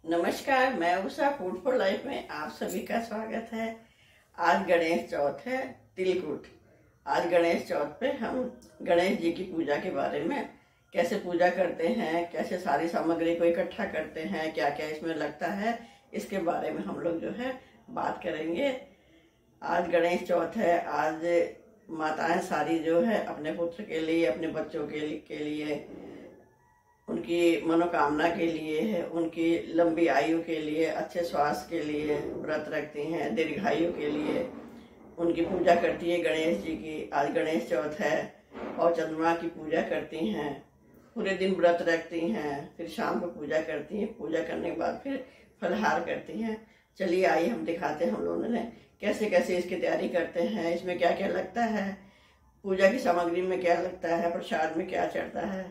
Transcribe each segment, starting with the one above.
नमस्कार, मैं Usha food for life में आप सभी का स्वागत है। आज गणेश चौथ है, तिलकुट। आज गणेश चौथ पे हम गणेश जी की पूजा के बारे में, कैसे पूजा करते हैं, कैसे सारी सामग्री को इकट्ठा करते हैं, क्या क्या इसमें लगता है, इसके बारे में हम लोग जो है बात करेंगे। आज गणेश चौथ है। आज माताएं सारी जो है अपने पुत्र के लिए, अपने बच्चों के लिए, उनकी मनोकामना के लिए है, उनकी लंबी आयु के लिए, अच्छे स्वास्थ्य के लिए व्रत रखती हैं, दीर्घायु के लिए उनकी पूजा करती है गणेश जी की। आज गणेश चौथ है और चंद्रमा की पूजा करती हैं, पूरे दिन व्रत रखती हैं, फिर शाम को पूजा करती हैं। पूजा करने के बाद फिर फलहार करती हैं। चलिए आइए हम दिखाते हैं हम लोगों ने कैसे कैसे इसकी तैयारी करते हैं, इसमें क्या क्या लगता है, पूजा की सामग्री में क्या लगता है, प्रसाद में क्या चढ़ता है।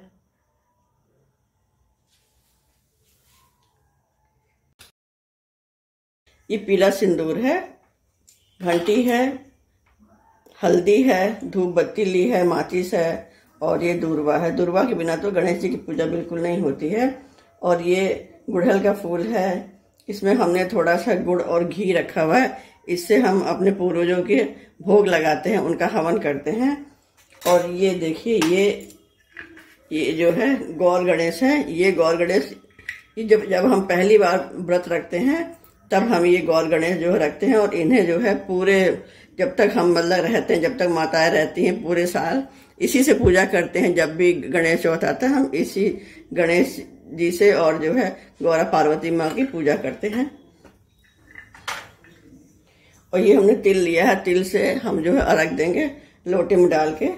ये पीला सिंदूर है, घंटी है, हल्दी है, धूप बत्ती ली है, माचिस है और ये दूर्वा है। दूर्वा के बिना तो गणेश जी की पूजा बिल्कुल नहीं होती है। और ये गुड़हल का फूल है, इसमें हमने थोड़ा सा गुड़ और घी रखा हुआ है। इससे हम अपने पूर्वजों के भोग लगाते हैं, उनका हवन करते हैं। और ये देखिए, ये जो है गौर गणेश है। ये गौर गणेश जब हम पहली बार व्रत रखते हैं तब हम ये गौर गणेश जो रखते हैं। और इन्हें जो है पूरे, जब तक हम मतलब रहते हैं, जब तक माताएं रहती हैं, पूरे साल इसी से पूजा करते हैं। जब भी गणेश चौथ आता है हम इसी गणेश जी से और जो है गौरा पार्वती माँ की पूजा करते हैं। और ये हमने तिल लिया है, तिल से हम जो है अर्घ देंगे लोटे में डाल के।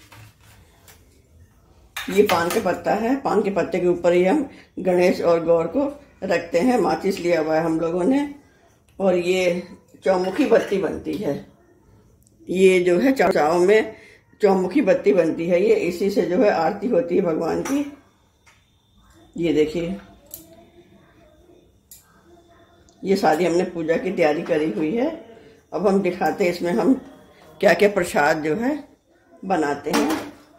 ये पान का पत्ता है, पान के पत्ते के ऊपर ही हम गणेश और गौर को रखते हैं। माचिस लिया हुआ है हम लोगों ने। और ये चौमुखी बत्ती बनती है, ये जो है चौचाओं में चौमुखी बत्ती बनती है। ये इसी से जो है आरती होती है भगवान की। ये देखिए, ये सारी हमने पूजा की तैयारी करी हुई है। अब हम दिखाते हैं इसमें हम क्या क्या प्रसाद जो है बनाते हैं।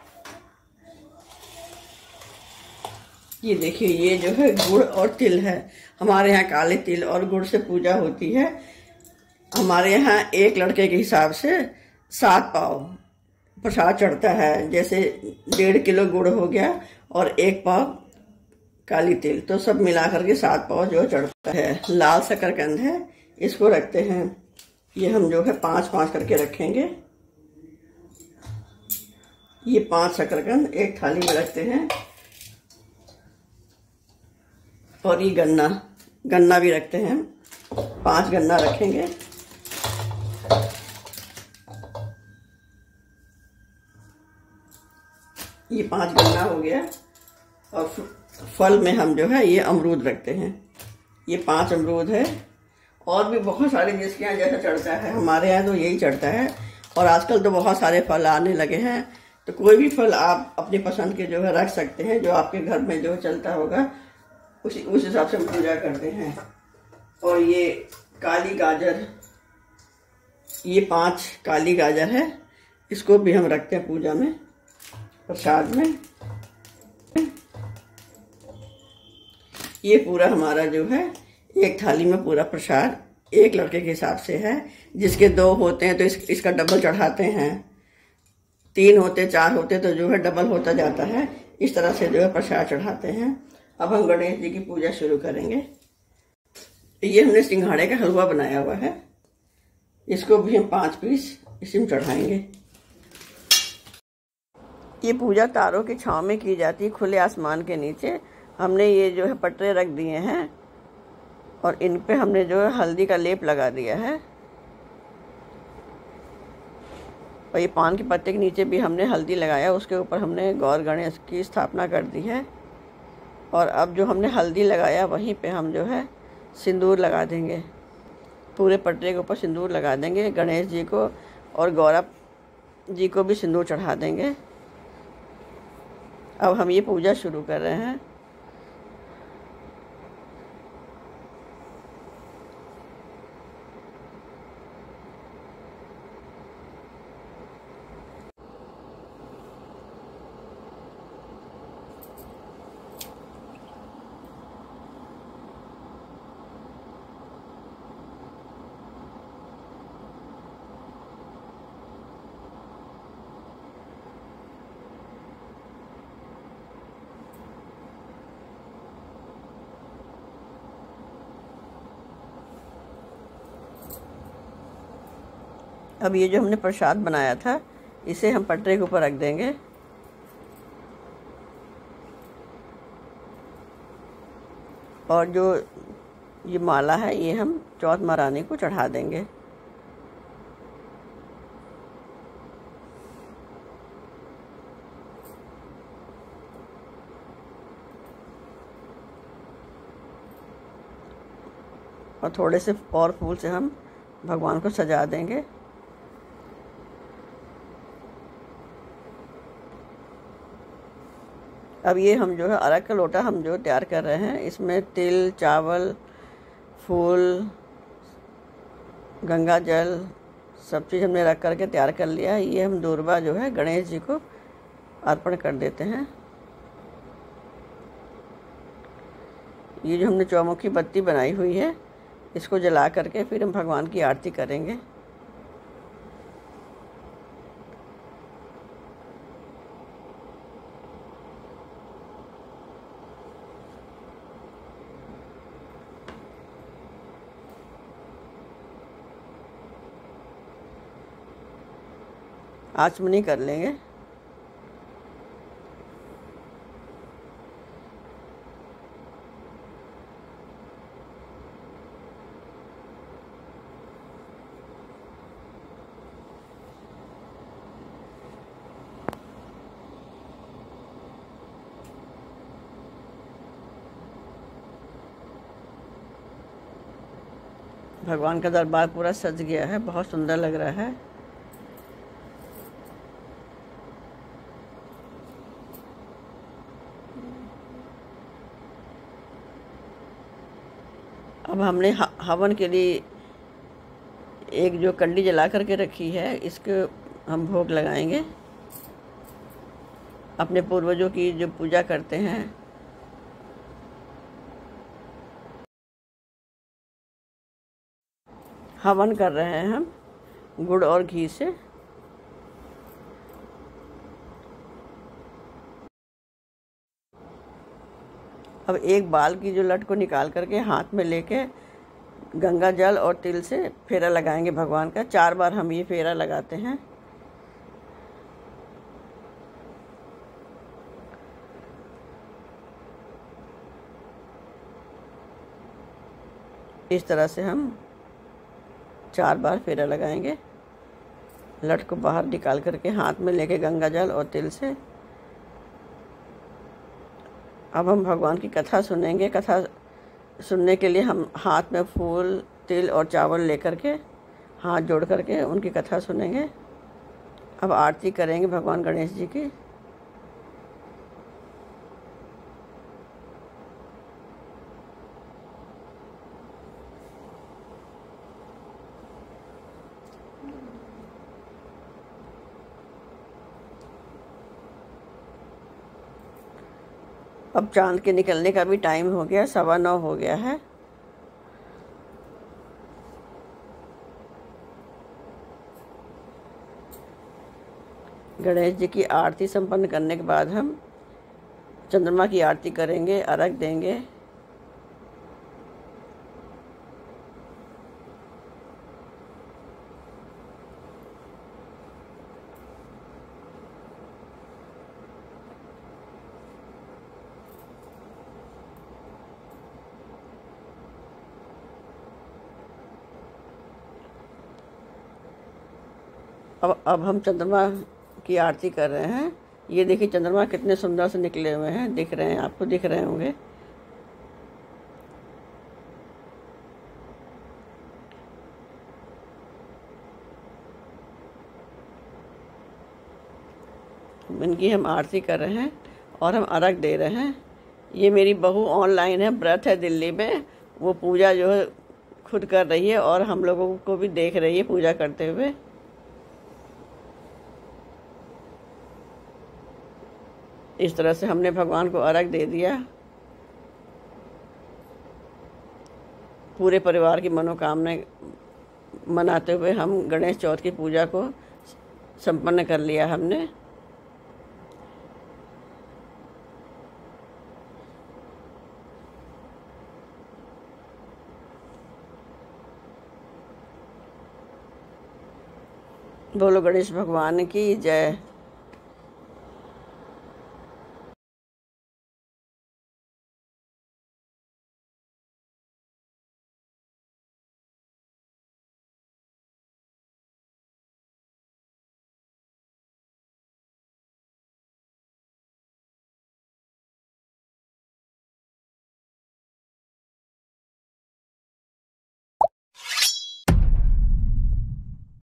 ये देखिए, ये जो है गुड़ और तिल है। हमारे यहाँ काले तिल और गुड़ से पूजा होती है। हमारे यहाँ एक लड़के के हिसाब से 7 पाव प्रसाद चढ़ता है। जैसे 1.5 किलो गुड़ हो गया और 1 पाव काली तिल, तो सब मिला करके 7 पाव जो चढ़ता है। लाल शकरकंद है, इसको रखते हैं। ये हम जो है 5-5 करके रखेंगे। ये 5 शकरकंद एक थाली में रखते हैं। और ये गन्ना भी रखते हैं, 5 गन्ना रखेंगे। ये 5 गन्ना हो गया। और फल में हम जो है ये अमरूद रखते हैं। ये 5 अमरूद है। और भी बहुत सारे जिसके यहाँ जैसा चढ़ता है, हमारे यहाँ तो यही चढ़ता है। और आजकल तो बहुत सारे फल आने लगे हैं, तो कोई भी फल आप अपनी पसंद के जो है रख सकते हैं, जो आपके घर में जो चलता होगा उस हिसाब से हम पूजा करते हैं। और ये काली गाजर, ये 5 काली गाजर है, इसको भी हम रखते हैं पूजा में, प्रसाद में। ये पूरा हमारा जो है एक थाली में पूरा प्रसाद एक लड़के के हिसाब से है। जिसके 2 होते हैं तो इसका डबल चढ़ाते हैं, 3 होते, 4 होते तो जो है डबल होता जाता है। इस तरह से जो है प्रसाद चढ़ाते हैं। अब हम गणेश जी की पूजा शुरू करेंगे। ये हमने सिंघाड़े का हलवा बनाया हुआ है, इसको भी हम 5 पीस इसमें चढ़ाएंगे। ये पूजा तारों की छांव में की जाती है, खुले आसमान के नीचे। हमने ये जो है पटरे रख दिए हैं और इन पे हमने जो है हल्दी का लेप लगा दिया है। और ये पान के पत्ते के नीचे भी हमने हल्दी लगाया, उसके ऊपर हमने गौर गणेश की स्थापना कर दी है। और अब जो हमने हल्दी लगाया वहीं पे हम जो है सिंदूर लगा देंगे, पूरे पटरे के ऊपर सिंदूर लगा देंगे। गणेश जी को और गौरा जी को भी सिंदूर चढ़ा देंगे। अब हम ये पूजा शुरू कर रहे हैं। अब ये जो हमने प्रसाद बनाया था इसे हम पटरे के ऊपर रख देंगे। और जो ये माला है ये हम चौथ महारानी को चढ़ा देंगे। और थोड़े से और फूल से हम भगवान को सजा देंगे। अब ये हम जो है अर्घ का लोटा हम जो तैयार कर रहे हैं, इसमें तिल, चावल, फूल, गंगा जल सब चीज़ हमने रख करके तैयार कर लिया है। ये हम दूर्वा जो है गणेश जी को अर्पण कर देते हैं। ये जो हमने चौमुखी बत्ती बनाई हुई है इसको जला करके फिर हम भगवान की आरती करेंगे। आचमनी कर लेंगे। भगवान का दरबार पूरा सज गया है, बहुत सुंदर लग रहा है। अब हमने हवन के लिए एक जो कंडी जला करके रखी है इसको हम भोग लगाएंगे। अपने पूर्वजों की जो पूजा करते हैं। हवन कर रहे हैं हम गुड़ और घी से। अब एक बाल की जो लट को निकाल करके हाथ में लेके गंगा जल और तिल से फेरा लगाएंगे भगवान का। 4 बार हम ये फेरा लगाते हैं। इस तरह से हम 4 बार फेरा लगाएंगे। लट को बाहर निकाल करके हाथ में लेके गंगा जल और तिल से। अब हम भगवान की कथा सुनेंगे। कथा सुनने के लिए हम हाथ में फूल, तिल और चावल लेकर के हाथ जोड़ करके उनकी कथा सुनेंगे। अब आरती करेंगे भगवान गणेश जी की। अब चांद के निकलने का भी टाइम हो गया, 9:15 हो गया है। गणेश जी की आरती संपन्न करने के बाद हम चंद्रमा की आरती करेंगे, अर्घ देंगे। अब हम चंद्रमा की आरती कर रहे हैं। ये देखिए चंद्रमा कितने सुंदर से निकले हुए हैं, दिख रहे हैं, आपको दिख रहे होंगे। इनकी हम आरती कर रहे हैं और हम अर्घ दे रहे हैं। ये मेरी बहू ऑनलाइन है, व्रत है दिल्ली में। वो पूजा जो है खुद कर रही है और हम लोगों को भी देख रही है पूजा करते हुए। इस तरह से हमने भगवान को अर्घ दे दिया। पूरे परिवार की मनोकामनाएं मनाते हुए हम गणेश चौथ की पूजा को संपन्न कर लिया हमने। बोलो गणेश भगवान की जय।